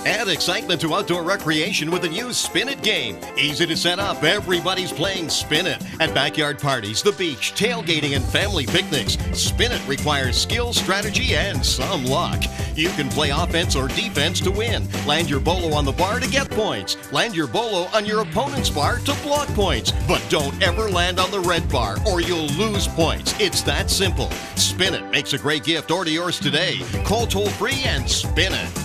Add excitement to outdoor recreation with a new Spin It game. Easy to set up, everybody's playing Spin It. At backyard parties, the beach, tailgating, and family picnics, Spin It requires skill, strategy, and some luck. You can play offense or defense to win. Land your bolo on the bar to get points. Land your bolo on your opponent's bar to block points. But don't ever land on the red bar or you'll lose points. It's that simple. Spin It makes a great gift. Order yours today. Call toll free and Spin It.